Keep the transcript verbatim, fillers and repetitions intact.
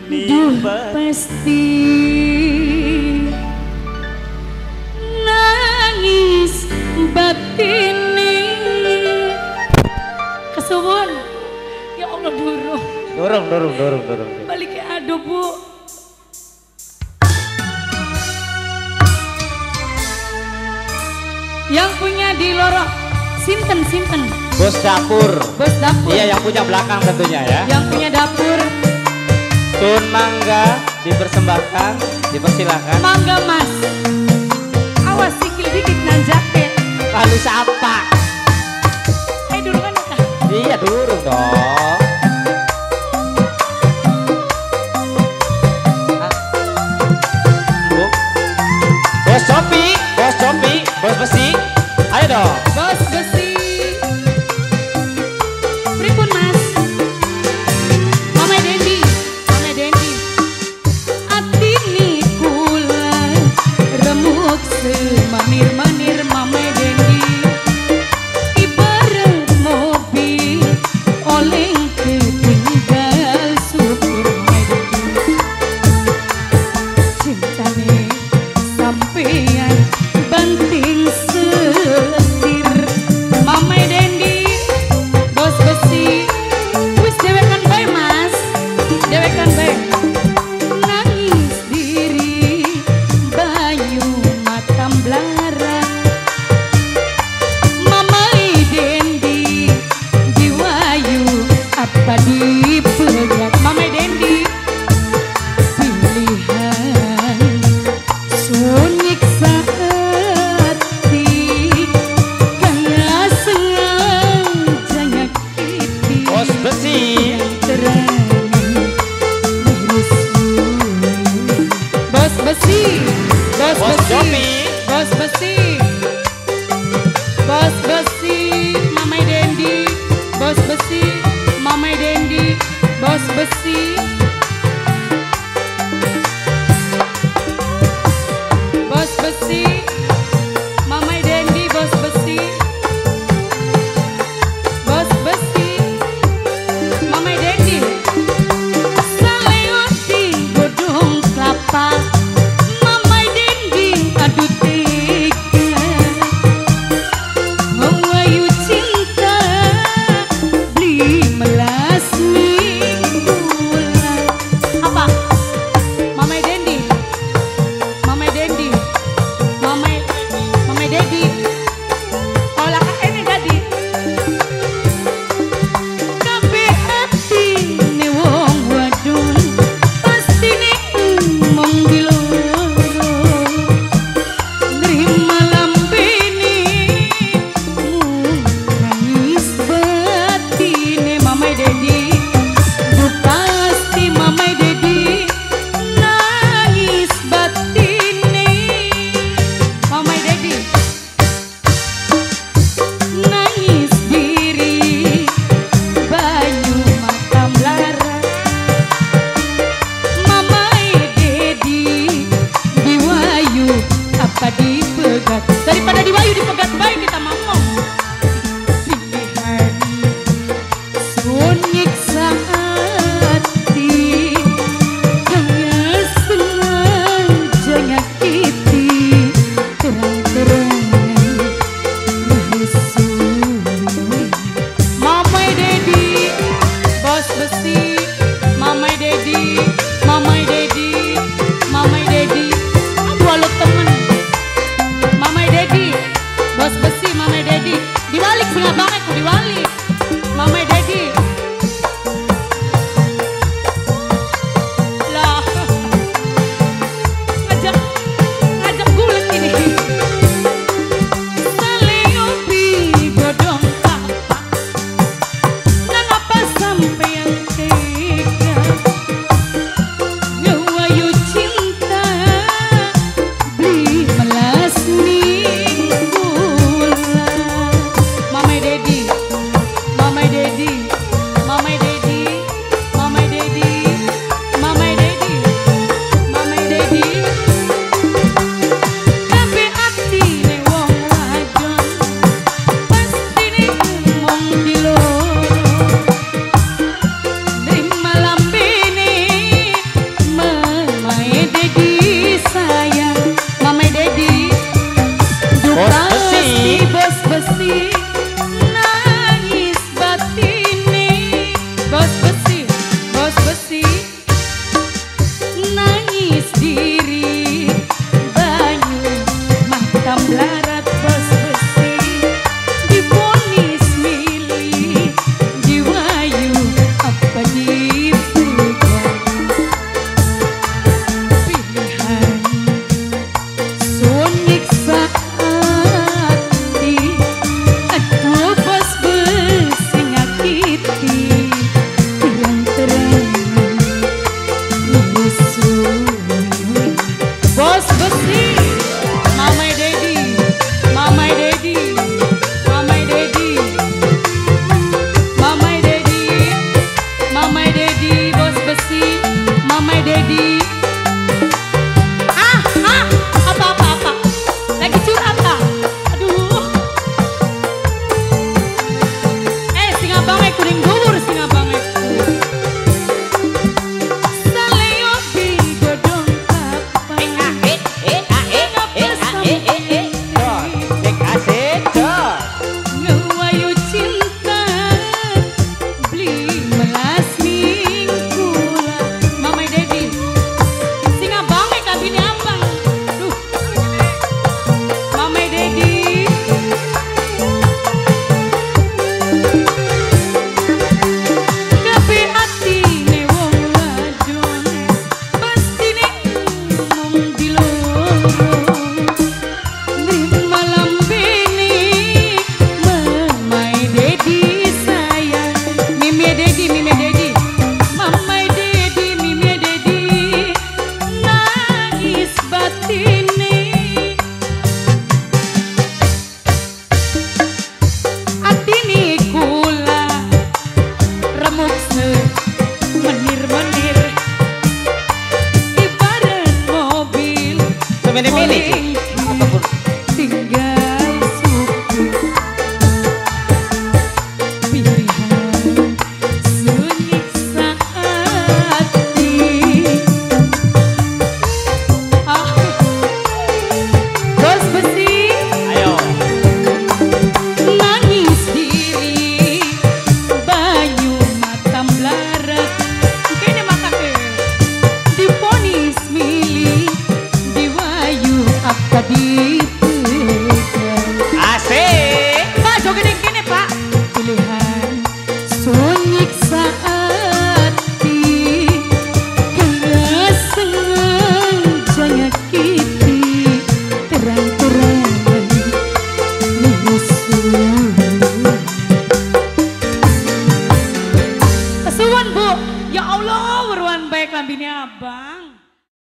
Duh pasti nangis batin ini. Kesuwun. Ya Allah durung. Dorong, dorong, dorong, dorong. Balik ke aduh Bu. Yang punya di lorok sinten sinten. Bos dapur. Bos dapur. Iya yang punya belakang tentunya ya. Yang punya dapur. Tun Mangga dipersembahkan, dipersilakan. Mangga Mas. Awas sikil dikit nanjake. Lalu siapa? Hai dulu kan kah? Iya durung dong. Bu. Bos Sopi, Bos Sopi, Bos Besi. Ayo dong. Bos besi. Pripun Mas? Mama Dendi, Mama Dendi. Atini kula remuk semanir-manir Mama Dendi. Ibarat mobil oleng ketinggal supir Mama Dendi. Cintane sampeyan banting setir Mama Dendi. Bos besi. Wis dewekan bae Mas. Dewekan bae. Nangis diri bayu matam belaran. Mama Dendi jiwayu apa dipegat Mama Dendi. Pilihan sunyik hati karena sengaja nyakiti. Bos Besi. Bos besi, bos Bos besi, Jopi. bos besi, bos besi, Mama Dendi, bos besi, Mama Dendi, bos besi. Bos besi, Mama Dendi, bos besi, bos besi, Mama Dendi. Saleoti godong kelapa, Mama Dendi aduh tega. Mewayu cinta beli melas minggu. semini-mini Ci. Ataupun tinggal suku pilihan senyiksa hati. Ah, bos besi ayo. nangis diri bayu mata melarat kene makake diponis milih diwayu apa dipegang. Asik. Pak joget yang kene pak pilihan sonyik saati kena sengaja nyakiti terang-terangan musuh. Suwun bu, ya Allah, weruan baik lambine abang.